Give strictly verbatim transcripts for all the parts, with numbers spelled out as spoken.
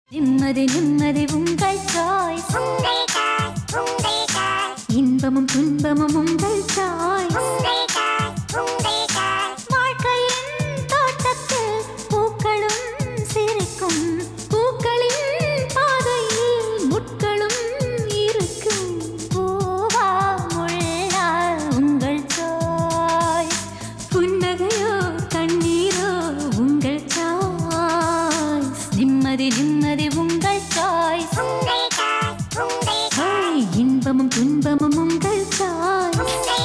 நிம்மதி நிம்மதி உங்கள் சாய்ஸ், இன்பமும் துன்பமும் உங்கள் சாய்ஸ். வாழ்க்கையின் தோட்டத்தில் பூக்களும் சிரிக்கும், பூக்களின் பாதையில் முட்களும் இருக்கும். பூவா முள்ளா உங்கள் சாய்ஸ், புன்னகையோ கண்ணீரோ உங்கள் சாய்ஸ். நிம்மதி நிம்மதி உங்கள் சாய்ஸ், இன்பமும் துன்பமும் உங்கள் சாய்ஸ்.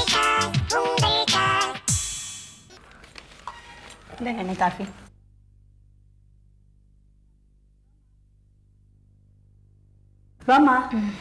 என்ன காஃபி? வாமா.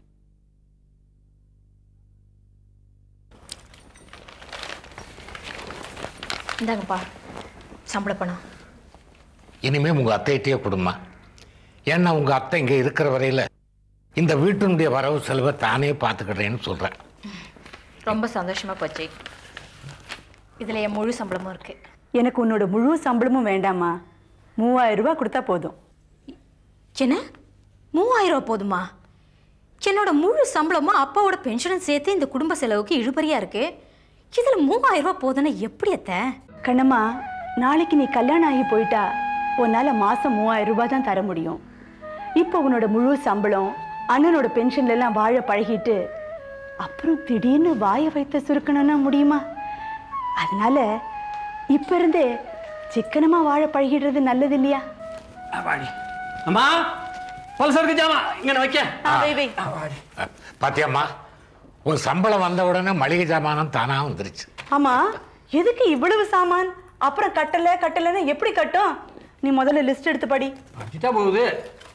இந்தாங்கப்பா சம்பள பணம். இனிமே உங்க அத்தைகிட்டே கொடுமா. ஏன்னா உங்க அத்தை இங்க இருக்கிற வரையில இந்த வீட்டினுடைய வரவு செலவை தானே பார்த்துக்கிறேன்னு சொல்றேன். ரொம்ப சந்தோஷமா போச்சு. இதுல என் முழு சம்பளமும் இருக்கு. எனக்கு உன்னோட முழு சம்பளமும் வேண்டாமா, மூவாயிரம் ரூபாய் கொடுத்தா போதும். என்ன மூவாயிரம் ரூபா போதுமா? என்னோட முழு சம்பளமும் அப்பாவோட பென்ஷனும் சேர்த்து இந்த குடும்ப செலவுக்கு இழுபறியா இருக்கு. இதுல மூவாயிரம் ரூபாய் போதுன்னா எப்படி அத்தை? கண்ணம்மா, நாளைக்கு நீ கல்யாணம் ஆகி போயிட்டா உன்னால மாசம் மூவாயிரம் ரூபாய் தான் தர முடியும். இப்போ உன்னோட முழு சம்பளம் அண்ணனோட பென்ஷன்ல எல்லாம் வாழ பழகிட்டு அப்புறம் திடீர்னு வாய வைத்த சுருக்கணும்னா முடியுமா? அதனால இப்ப இருந்தே சிக்கனமா வாழ பழகிடுறது நல்லது இல்லையா? அம்மா பல்சருக்கு ஜாமா இங்க வைக்க. பாத்தியம்மா, உன் சம்பளம் வந்த உடனே மளிகை ஜாமானம் தானா வந்துருச்சு. ஆமா, எதுக்கு இவ்வளவு சாமான்? அப்புறம் கட்டல கட்டலன்னு எப்படி கட்டும்? நீ முதல்ல லிஸ்ட் எடுத்து படி. அடிச்சா போகுது.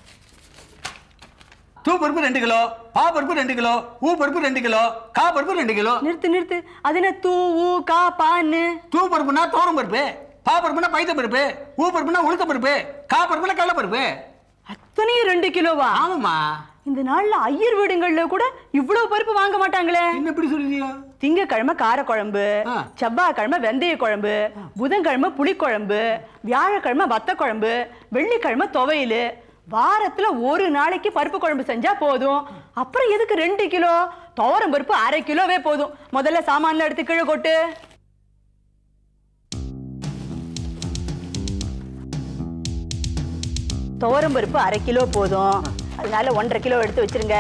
தூ பருப்பு ரெண்டு கிலோ, பா பருப்பு ரெண்டு கிலோ, ஊ பருப்பு ரெண்டு கிலோ, கா பருப்பு ரெண்டு கிலோ. நிறுத்து நிறுத்து. அது என்ன தூ ஊ கா பான்னு? தூ பருப்புனா தோரம் பருப்பு, பா பருப்புனா பைத்த பருப்பு, ஊ பருப்புனா உளுத்த பருப்பு, கா பருப்புனா கடலை பருப்பு. அத்தனையும் ரெண்டு கிலோவா? ஆமாம்மா. இந்த நாள்ல ஐயர் வீடுகள்ல கூட இவ்வளவு பருப்பு வாங்க மாட்டாங்களே. என்ன இப்படி சொல்றீங்க? திங்கக்கிழமை கார குழம்பு, செவ்வாய்க்கிழமை வெந்தய குழம்பு, புதன்கிழமை புளி குழம்பு, வியாழக்கிழமை வத்த குழம்பு, வெள்ளிக்கிழமை துவையல். வாரத்துல ஒரு நாளைக்கு பருப்பு குழம்பு செஞ்சா போதும். அப்புறம் எதுக்கு ரெண்டு கிலோ? துவரம் பருப்பு அரை கிலோவே போதும். முதல்ல சாமான்ல எடுத்து கீழே கொட்டு. துவரம் பருப்பு அரை கிலோ போதும், அதனால ஒன்றரை கிலோ எடுத்து வச்சிருங்க.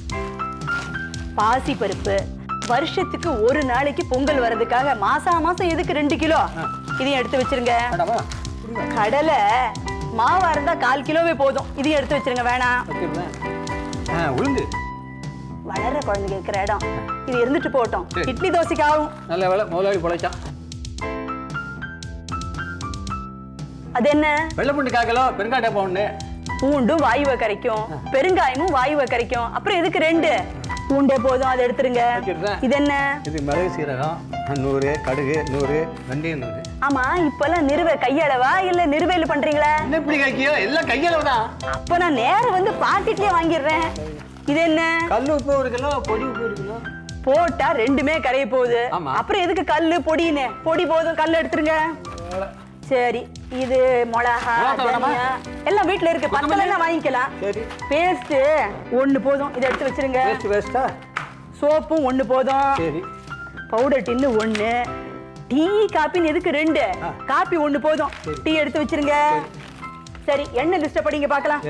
பாசி பருப்பு வருஷத்துக்கு ஒரு நாளைக்கு பொங்கல் வர்றதுக்காக மாசா மாசம் எதுக்கு ரெண்டு கிலோ? இதையும் எடுத்து வச்சிருங்க. கடலை மாவா இருந்தா கால் கிலோவே போதும், இதையும் எடுத்து வச்சிருங்க. வேணாம். உளுந்து வளர்ற குழந்தைங்க இருக்கிற இடம், இது இருந்துட்டு போட்டோம். இட்லி தோசைக்கு ஆகும். நல்ல வேலை முதலாளி பொழைச்சான். அது என்ன? வெள்ளை பூண்டு கால் கிலோ, பெருங்காயம் ஒண்ணு. பூண்டும் வாயுவை கரைக்கும், பெருங்காயமும் வாயுவை கரைக்கும். அப்புறம் எதுக்கு ரெண்டு? பூண்டே போதும், அதை எடுத்துருங்க. இது என்ன? இது மிளகு சீரகம் நூறு, கடுகு நூறு, வெந்தயம் நூறு. ஆமா, இப்பெல்லாம் நிறுவ கையளவா இல்ல நிறுவையில பண்றீங்களா? என்ன இப்படி கைக்கியோ? எல்லாம் கையளவு தான். அப்ப நான் நேரம் வந்து பாக்கெட்லயே வாங்கிடுறேன். இது என்ன? கல்லு உப்பு ஒரு கிலோ, பொடி உப்பு ஒரு கிலோ. போட்டா ரெண்டுமே கரைய போகுது. அப்புறம் எதுக்கு கல்லு பொடின்னு? பொடி போதும், கல்லு எடுத்துருங்க. சரி, இது மிளகா தனியா எல்லாம் வீட்டுல இருக்கு, பத்தலன்னா வாங்கிக்கலாம். பேஸ்ட் ஒண்ணு போதும், இதை எடுத்து வச்சிருங்க. சோப்பும் ஒண்ணு போதும். பவுடர் டின்னு ஒண்ணு. டீ காப்பின்னு எதுக்கு ரெண்டு? காப்பி ஒண்ணு போதும், டீ எடுத்து வச்சிருங்க. சரி, எண்ணெய் லிஸ்ட படிங்க பார்க்கலாம்.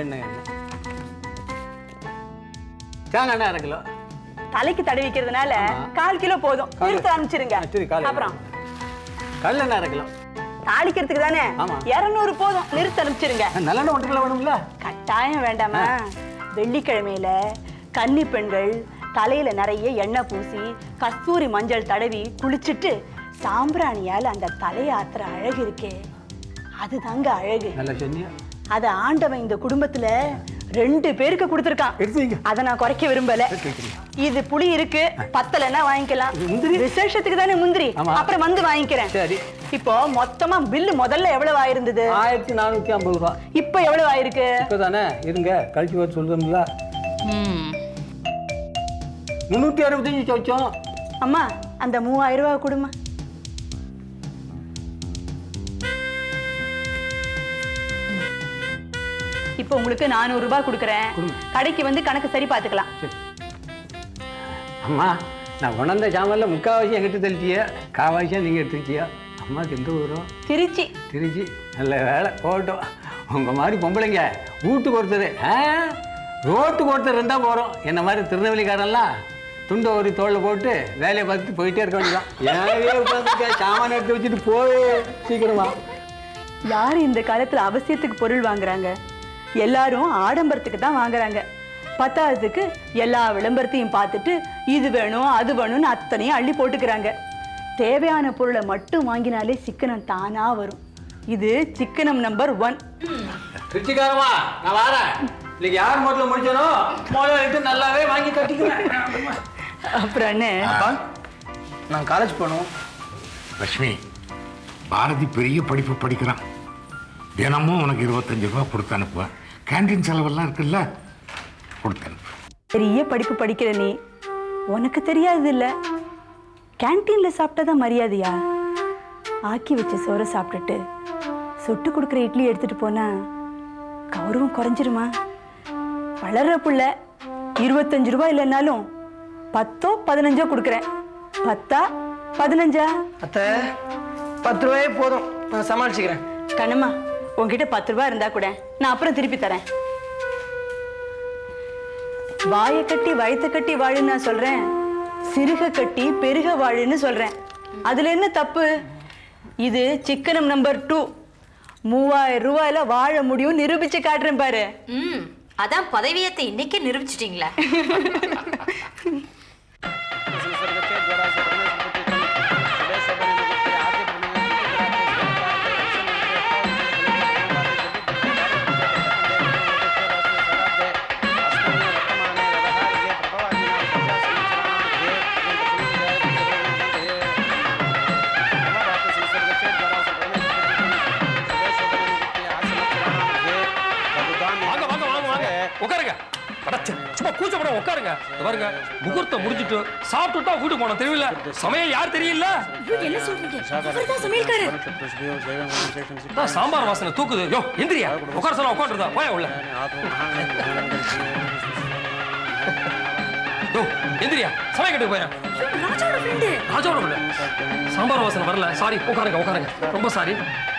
தேங்காய் அரை கிலோ. தலைக்கு தடவிக்கிறதுனால கால் கிலோ போதும், எடுத்து அனுப்பிச்சிருங்க. அப்புறம் கடலை அரை கிலோ. தாளிக்கிறதுக்கு தானே இருநூறு போதும், நிறுத்தி அனுப்பிச்சிருங்க. நல்லெண்ணெய் ஒன்று கிலோ வேணும்ல? கட்டாயம் வேண்டாமா? வெள்ளிக்கிழமையில கன்னி பெண்கள் தலையில நிறைய எண்ணெய் பூசி கஸ்தூரி மஞ்சள் தடவி குளிச்சுட்டு சாம்பிராணியால அந்த தலையாத்திர அழகு இருக்கே, அதுதாங்க அழகு. அத ஆண்டவன் இந்த குடும்பத்துல ரெண்டு பேருக்கு கொடுத்திருக்கான். அத நான் குறைக்க விரும்பல. இது புளி இருக்கு, பத்தலன்னா வாங்கிக்கலாம். விசேஷத்துக்கு தானே முந்திரி, அப்புறம் வந்து வாங்கிக்கிறேன். இப்போ மொத்தமா பில்லு முதல்ல எவ்வளவு ஆயிருந்தது? ஆயிரத்தி நானூத்தி ஐம்பது ரூபாய். இப்ப எவ்வளவு ஆயிருக்கு? இப்பதானே இருங்க கழிச்சு வர சொல்றோம்ல. முன்னூத்தி அறுபத்தஞ்சு சொச்சம். அம்மா, அந்த மூவாயிரம் ரூபாய் கொடுமா. இப்ப இப்போ உங்களுக்கு நானூறு ரூபாய் கொடுக்குறேன். கடைக்கு வந்து கணக்கு சரி பார்த்துக்கலாம். அம்மா நான் உணர்ந்த ஜாமல்ல முக்கால்வாசி எங்கிட்ட தெளிச்சிய, காவாசியா நீங்கள் எடுத்துக்கிச்சியா? அம்மாவுக்கு எந்த ஊரும்? திருச்சி. திருச்சி. நல்ல வேலை போகட்டும். உங்கள் மாதிரி பொம்பளைங்க வீட்டுக்கு ஒருத்தர் ஆ ரோட்டுக்கு ஒருத்தர் இருந்தால் போகிறோம். என்ன மாதிரி திருநெல்வேலிக்காரெல்லாம் துண்டை ஒரு தோளில் போட்டு வேலையை பார்த்துட்டு போயிட்டே இருக்க வேண்டியதான். ஏவே உட்காந்துக்க சாமான எடுத்து வச்சுட்டு போய் சீக்கிரமா. யார் இந்த காலத்தில் அவசியத்துக்கு பொருள் வாங்குறாங்க? எல்லாரும் ஆடம்பரத்துக்கு தான் வாங்குறாங்க. பத்தாவதுக்கு எல்லா விளம்பரத்தையும் பார்த்துட்டு இது வேணும் அது வேணும்னு அத்தனையும் அள்ளி போட்டுக்கிறாங்க. தேவையான பொருளை மட்டும் வாங்கினாலே சிக்கனம் தானா வரும். இது சிக்கனம் நம்பர் ஒன். திருச்சிக்காரமா நான் வரேன். இன்னைக்கு யார் மோட்டில் முடிச்சனோ மோட்டில் நல்லாவே வாங்கி கட்டிக்கிறேன். அப்புறம் என்ன? நான் காலேஜ் போகணும். லட்சுமி, பாரதி பெரிய படிப்பு படிக்கிறான். தினமும் உனக்கு இருபத்தஞ்சு ரூபா கொடுத்து அனுப்புவேன். கேன்டீன் செலவெல்லாம் இருக்குல்ல, கொடுத்து அனுப்பு. பெரிய படிப்பு படிக்கிற நீ உனக்கு தெரியாது இல்ல, கேன்டீன்ல சாப்பிட்டாதான் மரியாதையா? ஆக்கி வச்ச சோறை சாப்பிட்டுட்டு சுட்டு கொடுக்குற இட்லி எடுத்துட்டு போனா கௌரவம் குறைஞ்சிருமா? வளர்ற புள்ள இருபத்தஞ்சு ரூபாய் இல்லைன்னாலும் பத்தோ பதினஞ்சோ கொடுக்குறேன். பத்தா பதினஞ்சா? அத்தை பத்து ரூபாயே போதும், நான் சமாளிச்சுக்கிறேன். கண்ணம்மா, உங்ககிட்ட பத்து ரூபாய் இருந்தா கூட நான் அப்புறம் திருப்பி தரேன். வாயை கட்டி வயத்தை கட்டி வாழுன்னு நான் சொல்றேன், சிறுக கட்டி பெருக வாழுன்னு சொல்றேன். அதுல என்ன தப்பு? இது சிக்கனம் நம்பர் டூ. மூவாயிரம் ரூபாயில வாழ முடியும் நிரூபிச்சு காட்டுறேன் பாரு. ம் அதான் பதவியத்தை இன்னைக்கே நிரூபிச்சிட்டீங்களா? உட்காருங்க. பாருங்க, முகூர்த்தம் முடிஞ்சிட்டு சாப்பிட்டுட்டா வீட்டுக்கு போன தெரியல. சமையல் யார் தெரியல? என்ன சொல்றீங்க? இவர்தான் சமையல்காரர். சாம்பார் வாசனை தூக்குது. யோ எந்திரியா, உட்கார சொல்ல உட்காந்துருந்தா போய உள்ள. யோ எந்திரியா, சமையல் போயா. ராஜாவோட ஃப்ரெண்ட். ராஜாவோட ஃப்ரெண்ட். சாம்பார் வாசனை வரல. சாரி, உட்காருங்க உட்காருங்க. ரொம்ப சாரி.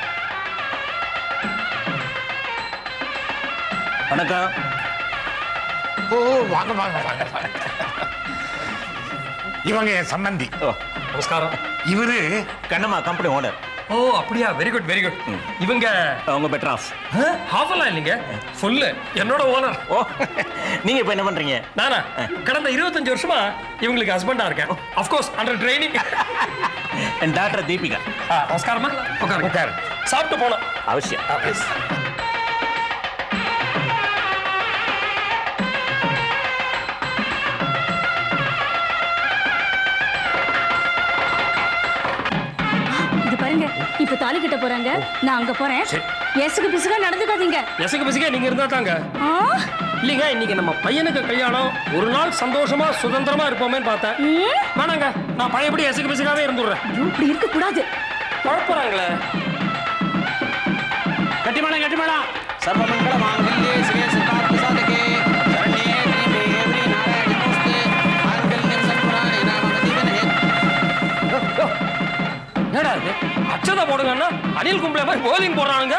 வணக்கம். ஓ வாங்க வாங்க வாங்க. இவங்க என் சம்பந்தி. நமஸ்காரம். இவரு கண்ணம்மா கம்பெனி ஓனர். ஓ அப்படியா, வெரி குட் வெரி குட். இவங்க உங்க பெட்ராஸ். ஹாஃபெல்லாம் இல்லைங்க, ஃபுல்லு என்னோட ஓனர். ஓ நீங்க இப்ப என்ன பண்றீங்க? நானா கடந்த இருபத்தஞ்சு வருஷமா இவங்களுக்கு ஹஸ்பண்டா இருக்கேன். Of course under training. என் டாக்டர் தீபிகா. நமஸ்காரமா, உட்காரு உட்காரு. சாப்பிட்டு போனோம். அவசியம். இப்ப தாலி கட்ட போறாங்க, நான் அங்க போறேன். எசுக்கு பிசுகா நடந்துக்காதீங்க. எசுக்கு பிசுகா நீங்க இருந்தா தாங்க. இல்லைங்க, இன்னைக்கு நம்ம பையனுக்கு கல்யாணம், ஒரு நாள் சந்தோஷமா சுதந்திரமா இருப்போமேன்னு பார்த்தேன். வேணாங்க, நான் பழையபடி எசுக்கு பிசுகாவே இருந்துடுறேன். இப்படி இருக்க கூடாது. குழப்பறாங்களே. கட்டிமேளம் கட்டிமேளம். சர்வமங்கள மாங்கல்யே சிவே சித்தார்த்த சாதகே சரண்யே த்ரீ தேவி நாராயண நமஸ்தே மாங்கல்யம் சர்வராணி நாம ஜீவனே. என்னடா இது, அச்சதை போடுங்கன்னா அனில் கும்பலே மாதிரி போலிங் போடுறானுங்க.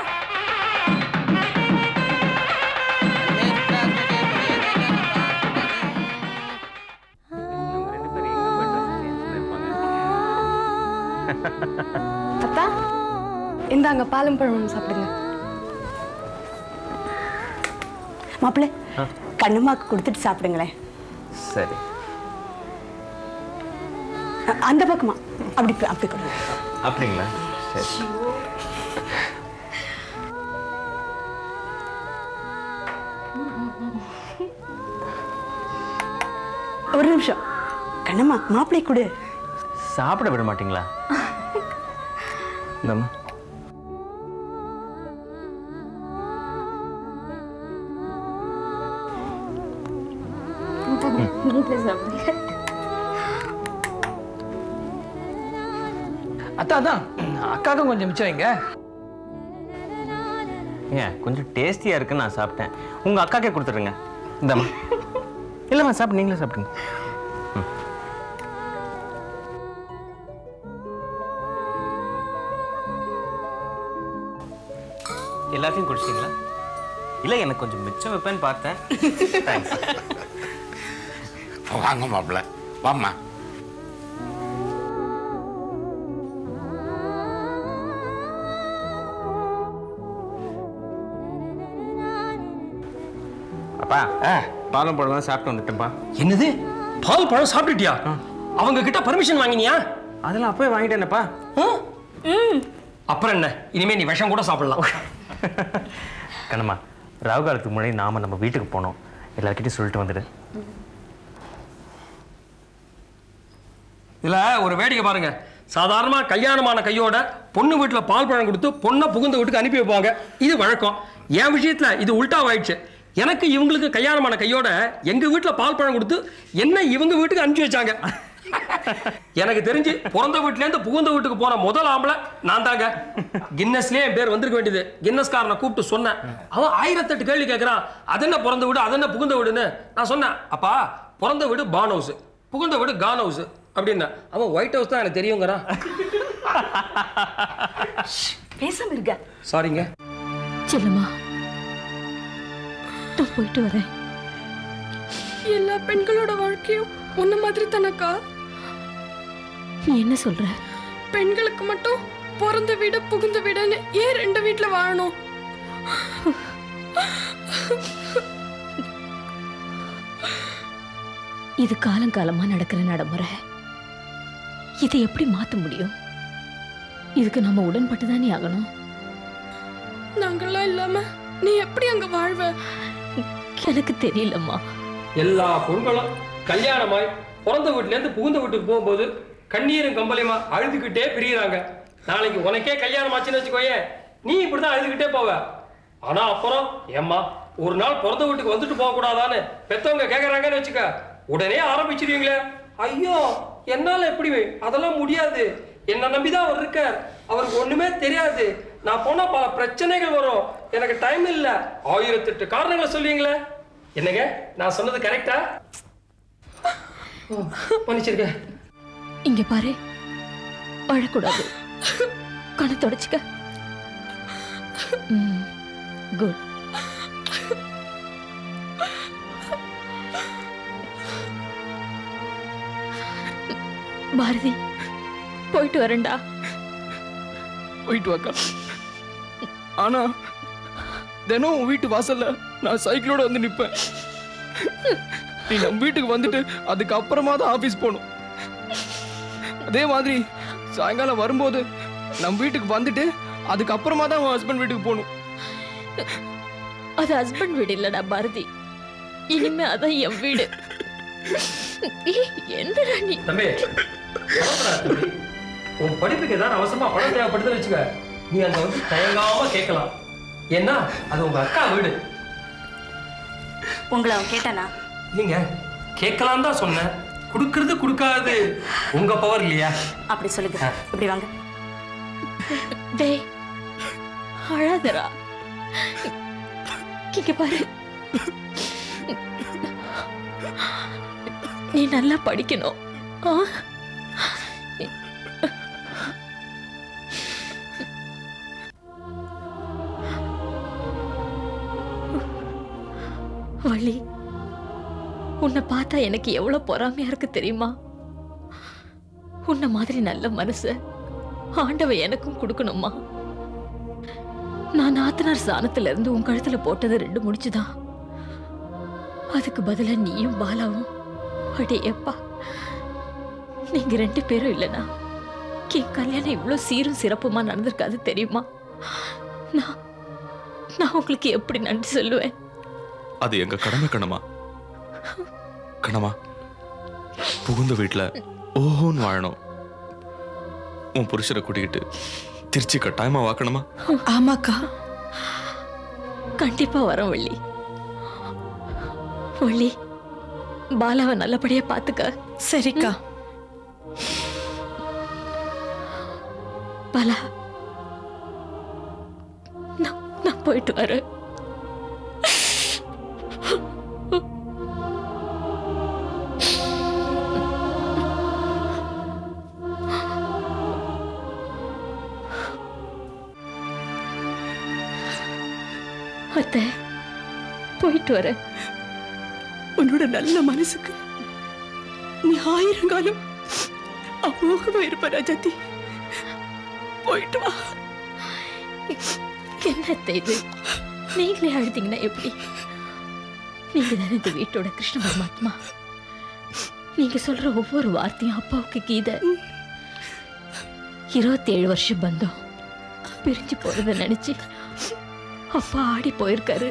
அத்தா இந்தாங்க பாலும் பழமும் சாப்பிடுங்க. மாப்பிள்ளை, கண்ணம்மாக்கு கொடுத்துட்டு சாப்பிடுங்களேன். சரி. அந்த பக்கமா அப்படி அப்படி கொடுங்க. அப்படிங்களா? சரி. ஒரு நிமிஷம். கண்ணம்மா, மாப்பிள்ளை கொடு. சாப்பிட விட மாட்டீங்களா? நம்ம அத்தா அதான் அக்காக்கும் கொஞ்சம் மிச்சம் வைங்க. ஏன் கொஞ்சம் டேஸ்டியாக இருக்குன்னு நான் சாப்பிட்டேன். உங்கள் அக்காக்கே கொடுத்துருங்க. இந்தாம்மா. இல்லைம்மா சாப்பிட்டு நீங்களே சாப்பிடுங்க. ம். எல்லாத்தையும் குடிச்சிங்களா? இல்லை, எனக்கு கொஞ்சம் மிச்சம் வைப்பேன்னு பார்த்தேன். தேங்க்ஸ். வாங்க மாப்பிள்ள, வாம்மா. அப்பா பாலும் பழம் தான் சாப்பிட்டு வந்துட்டேன்ப்பா. என்னது பால் பழம் சாப்பிட்டுட்டியா? அவங்க கிட்ட பர்மிஷன் வாங்கினியா? அதெல்லாம் அப்பவே வாங்கிட்டேனப்பா. அப்புறம் என்ன, இனிமே நீ விஷம் கூட சாப்பிடலாம். கண்ணம்மா, ராகு காலத்துக்கு முன்னாடி நாம நம்ம வீட்டுக்கு போனோம். எல்லார்கிட்டையும் சொல்லிட்டு வந்துடு. இதுல ஒரு வேடிக்கை பாருங்க. சாதாரணமா கல்யாணமான கையோட பொண்ணு வீட்டுல பால் பழம் கொடுத்து பொண்ணை புகுந்த வீட்டுக்கு அனுப்பி வைப்பாங்க. இது வழக்கம். என் விஷயத்துல இது உல்டாவாயிடுச்சு. எனக்கு இவங்களுக்கு கல்யாணமான கையோட எங்க வீட்டுல பால் பழம் கொடுத்து என்ன இவங்க வீட்டுக்கு அனுப்பிச்சு வச்சாங்க. எனக்கு தெரிஞ்சு பிறந்த வீட்டுல இருந்து புகுந்த வீட்டுக்கு போன முதல் ஆம்பளை நான் தாங்க. கின்னஸ்லயே என் பேர் வந்திருக்க வேண்டியது. கின்னஸ்காரனை கூப்பிட்டு சொன்னேன். அவன் ஆயிரத்தெட்டு கேள்வி கேட்கறான். அது என்ன பிறந்த வீடு, அது என்ன புகுந்த வீடுன்னு. நான் சொன்னேன், அப்பா பிறந்த வீடு பான் ஹவுஸ், புகுந்த வீடு கான் ஹவுஸ் அப்படின்னு. அவன் ஒயிட் ஹவுஸ் தான் எனக்கு தெரியுங்கிறான். பேசாம இருக்க. சாரிங்க. செல்லம்மா, நான் போயிட்டு வரேன். எல்லா பெண்களோட வாழ்க்கையும் உன்ன மாதிரி தானக்கா? நீ என்ன சொல்ற? பெண்களுக்கு மட்டும் பிறந்த வீடு புகுந்த வீடுன்னு ஏன் ரெண்டு வீட்டுல வாழணும்? இது காலங்காலமா நடக்கிற நடைமுறை. இதை எப்படி மாத்த முடியும்? இதுக்கு நம்ம உடன்பட்டு தானே ஆகணும். நாங்கெல்லாம் இல்லாம நீ எப்படி அங்க வாழ்வ? எனக்கு தெரியலம்மா. எல்லா பொண்களும் கல்யாணமாய் பிறந்த வீட்டுல இருந்து புகுந்த வீட்டுக்கு போகும்போது கண்ணீரும் கம்பளியுமா அழுதுகிட்டே பிரியுறாங்க. நாளைக்கு உனக்கே கல்யாணம் ஆச்சுன்னு வச்சுக்கோயே, நீ இப்படிதான் அழுதுகிட்டே போவ. ஆனா அப்புறம் ஏம்மா ஒரு நாள் பிறந்த வீட்டுக்கு வந்துட்டு போக கூடாதான்னு பெத்தவங்க கேக்குறாங்கன்னு வச்சுக்க, உடனே ஆரம்பிச்சிருவீங்களே, ஐயோ என்னால எப்படி, அதெல்லாம் முடியாது, என்ன நம்பிதான் அவர் இருக்கார், அவருக்கு ஒண்ணுமே தெரியாது, நான் போனா பல பிரச்சனைகள் வரும், எனக்கு டைம் இல்ல, ஆயிரத்தெட்டு காரணங்களை சொல்லுவீங்களே. என்னங்க நான் சொன்னது கரெக்டா? மன்னிச்சிருக்க. இங்க பாரு, அழக்கூடாது. கண்ணை தொடச்சுக்க. குட். பாரதி, போயிட்டு வரேன்டா. போயிட்டு வாக்கா. ஆனா தினம் உன் வீட்டு வாசல்ல நான் சைக்கிளோட வந்து நிப்பேன். நீ நம்ம வீட்டுக்கு வந்துட்டு அதுக்கப்புறமா தான் ஆபீஸ் போகணும். அதே மாதிரி சாயங்காலம் வரும்போது நம்ம வீட்டுக்கு வந்துட்டு அதுக்கப்புறமா தான் உன் ஹஸ்பண்ட் வீட்டுக்கு போகணும். அது ஹஸ்பண்ட் வீடு இல்லடா பாரதி, இனிமே அதான் என் வீடு. என்னடா நீ? தம்பி, உன் படிப்புக்கு ஏதாவது அவசரமா பணம் தேவைப்படுதுன்னு வச்சுக்க, நீ அங்க வந்து தயங்காம கேட்கலாம். ஏன்னா அது உங்க அக்கா வீடு. உங்களை அவன் கேட்டானா? நீங்க கேட்கலாம் தான் சொன்னேன், கொடுக்கறது கொடுக்காது உங்க பவர் இல்லையா? அப்படி சொல்லுங்க. இப்படி வாங்க. டேய், அழாதடா. இங்க பாரு, நீ நல்லா படிக்கணும். வள்ளி, உன்னை பார்த்தா எனக்கு எவ்வளவு பொறாமையா இருக்கு தெரியுமா? உன்னை மாதிரி நல்ல மனசு ஆண்டவ எனக்கும் கொடுக்கணுமா? நான் நாத்தனார் சாணத்துல இருந்து உன் கழுத்துல போட்டது ரெண்டு முடிச்சுதான். அதுக்கு பதிலா நீயும் பாலாவும், அடே எப்பா, நீங்க ரெண்டு பேரும் இல்லைனா என் கல்யாணம் இவ்வளவு சீரும் சிறப்புமா நடந்திருக்காது தெரியுமா? நான் நான் உங்களுக்கு எப்படி நன்றி சொல்லுவேன்? அது எங்க கடமை கண்ணம்மா. கண்ணம்மா, புகுந்த வீட்டுல ஓஹோன்னு வாழணும். உன் புருஷரை கூட்டிக்கிட்டு திருச்சி கட்டாயமா வாக்கணுமா? ஆமாக்கா, கண்டிப்பா வரோம் வள்ளி. வள்ளி, பாலாவை நல்லபடியா பாத்துக்க. சரிக்கா. பாலா, நான் போயிட்டு வர. அத்தை, போயிட்டு வர. உன்னோட நல்ல மனசுக்கு நீ ஆயிரம் காலம் அமோகமா இருப்ப ராஜாத்தி. போயிட்டு வா. என்னத்தை இது? நீங்களே அழுத்தீங்கன்னா எப்படி? நீங்க தானே இந்த வீட்டோட கிருஷ்ண பரமாத்மா. நீங்க சொல்ற ஒவ்வொரு வார்த்தையும் அப்பாவுக்கு கீதை. இருபத்தி ஏழு வருஷம் பந்தம் பிரிஞ்சு போறத நினைச்சு அப்பா ஆடி போயிருக்காரு.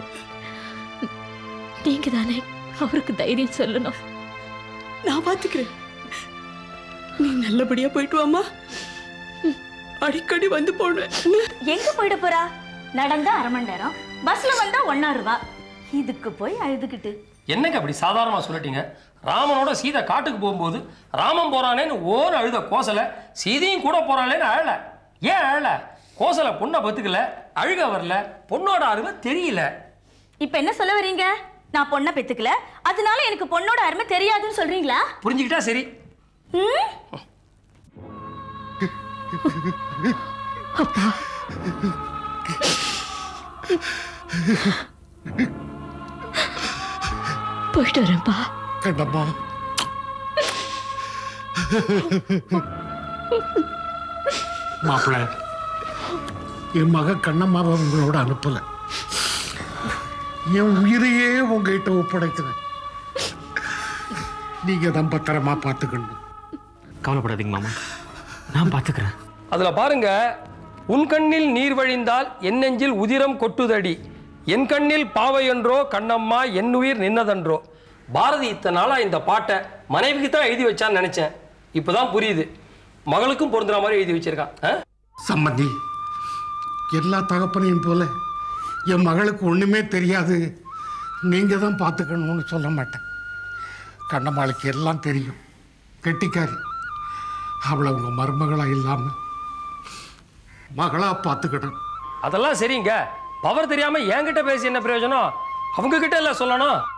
நீங்க தானே அவருக்கு தைரியம் சொல்லணும். நான் பாத்துக்கிறேன். நீ நல்லபடியா போயிட்டு வாமா. அடிக்கடி வந்து போடுவேன். எங்க போயிட போறா? நடந்தா அரை மணி நேரம், பஸ்ல வந்தா ஒன்னா ரூபா. இதுக்கு போய் அழுதுகிட்டு என்னங்க அப்படி சாதாரணமா சொல்லிட்டீங்க? ராமனோட சீதை காட்டுக்கு போகும்போது ராமன் போறானேன்னு ஓர் அழுத கோசலை சீதையும் கூட போறாளேன்னு அழல. ஏன் அழல? கோசலை பொண்ணை பத்துக்கல, அழுக வரல, பொண்ணோட அருமை தெரியல. இப்ப என்ன சொல்ல வரீங்க? நான் பொண்ணை பெத்துக்கல, அதனால எனக்கு பொண்ணோட அருமை தெரியாதுன்னு சொல்றீங்களா? புரிஞ்சுக்கிட்டா சரி. அப்பா, போயிட்டு வரேன்ப்பா. கண்ணம்மா, மாப்பிள்ள, என் மக கண்ணம்மாவை உங்களோட அனுப்பல. என் உயிரையே உங்ககிட்ட ஒப்படைக்கிறேன். நீங்க தான் பத்திரமா பார்த்துக்கணும். கவலைப்படாதீங்க மாமா, நான் பார்த்துக்கிறேன். அதுல பாருங்க, உன் கண்ணில் நீர் வழிந்தால் என் நெஞ்சில் உதிரம் கொட்டுதடி, என் கண்ணில் பாவை என்றோ கண்ணம்மா என் உயிர் நின்னதன்றோ. பாரதி இத்தனை நாளா இந்த பாட்டை மனைவிக்கு தான் எழுதி வச்சான்னு நினைச்சேன். இப்பதான் புரியுது, மகளுக்கும் பொருந்துற மாதிரி எழுதி வச்சிருக்கான். சம்மந்தி, எல்லா தகப்பனையும் போல என் மகளுக்கு ஒண்ணுமே தெரியாது, நீங்க தான் பார்த்துக்கணும்னு சொல்ல மாட்டேன். கண்ணம்மாளுக்கு எல்லாம் தெரியும், கெட்டிக்காரி. அவளை உங்க மருமகளா இல்லாம மகளா பார்த்துக்கணும். அதெல்லாம் சரிங்க. பவர் தெரியாம என்கிட்ட பேசி என்ன பிரயோஜனம்? அவங்க கிட்ட எல்லாம் சொல்லணும்.